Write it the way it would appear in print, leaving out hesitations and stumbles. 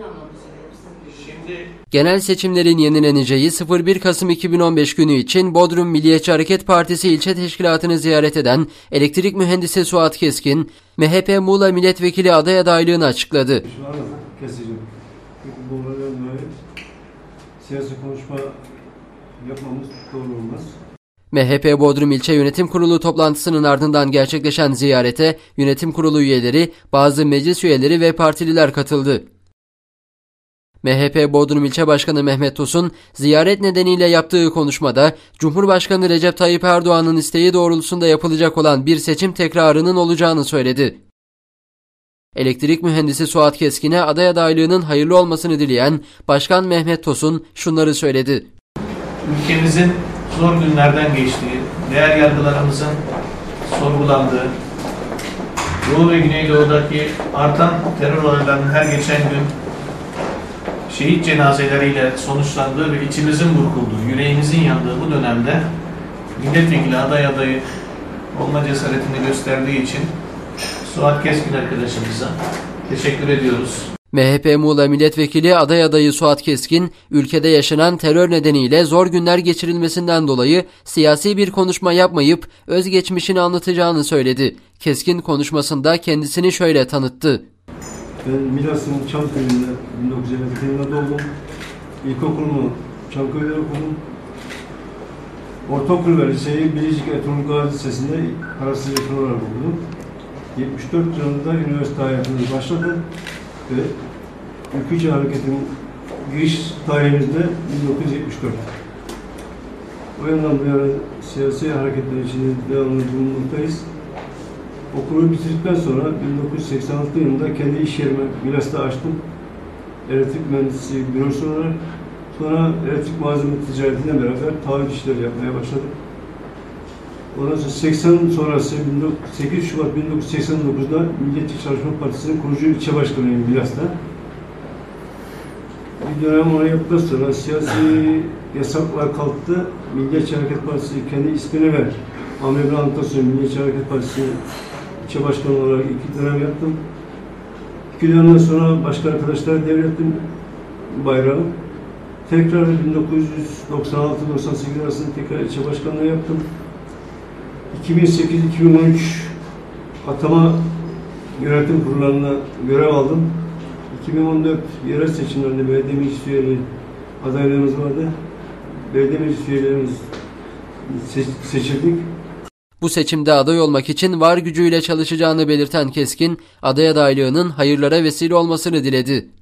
Genel seçimlerin yenileneceği 01 Kasım 2015 günü için Bodrum Milliyetçi Hareket Partisi ilçe teşkilatını ziyaret eden elektrik mühendisi Suat Keskin, MHP Muğla Milletvekili aday adaylığını açıkladı. Şu an keseceğim. Bu nedenle siyasi konuşma yapmamız doğru olmaz. MHP Bodrum İlçe Yönetim Kurulu toplantısının ardından gerçekleşen ziyarete yönetim kurulu üyeleri, bazı meclis üyeleri ve partililer katıldı. MHP Bodrum İlçe Başkanı Mehmet Tosun, ziyaret nedeniyle yaptığı konuşmada Cumhurbaşkanı Recep Tayyip Erdoğan'ın isteği doğrultusunda yapılacak olan bir seçim tekrarının olacağını söyledi. Elektrik mühendisi Suat Keskin'e aday adaylığının hayırlı olmasını dileyen Başkan Mehmet Tosun şunları söyledi. Ülkemizin zor günlerden geçtiği, değer yargılarımızın sorgulandığı, Doğu ve Güneydoğu'daki artan terör olaylarının her geçen gün şehit cenazeleriyle sonuçlandığı ve içimizin burkulduğu, yüreğimizin yandığı bu dönemde milletvekili adayı olma cesaretini gösterdiği için Suat Keskin arkadaşımıza teşekkür ediyoruz. MHP Muğla Milletvekili adayı Suat Keskin, ülkede yaşanan terör nedeniyle zor günler geçirilmesinden dolayı siyasi bir konuşma yapmayıp özgeçmişini anlatacağını söyledi. Keskin konuşmasında kendisini şöyle tanıttı. Ben Milas'ın Çanköy'ünde 1950 yılında doğdum. İlkokulumu Çanköy'de okudum. Ortaokul ve liseyi Bilecik Ertuğrul Gazi Lisesi'nde parasız eğitim olarak okudum. 74 yılında üniversite hayatımız başladı ve ülkücü hareketin giriş tarihimizde 1974. O yandan bu yana siyasi hareketler içinde devamlı bulunmaktayız. Okulu bitirdikten sonra 1986 yılında kendi iş yerimi Milas'ta açtım. Elektrik mühendisliği bürosu olarak. Sonra elektrik malzeme ticaretiyle beraber taahhüt işleri yapmaya başladım. Ondan sonra 80 sonrası 8 Şubat 1989'da Milliyetçi Çalışma Partisi'nin kurucu ilçe başkanıyım Milas'ta. Bir dönem onu yaptıktan sonra siyasi yasaklar kalktı. Milliyetçi Hareket Partisi kendi ismini ver. Ahmet İbrahim Antasoy Milliyetçi Hareket Partisi ilçe başkanı olarak 2 dönem yaptım. 2 dönemden sonra başka arkadaşlara devrettim bayrağı. Tekrar 1996-98 arasında tekrar ilçe başkanlığı yaptım. 2008-2013 atama yönetim kurullarına görev aldım. 2014 yerel seçimlerinde belediye meclis üyeleri adaylarımız vardı. Belediye meclis üyelerimiz seçildik. Bu seçimde aday olmak için var gücüyle çalışacağını belirten Keskin, aday adaylığının hayırlara vesile olmasını diledi.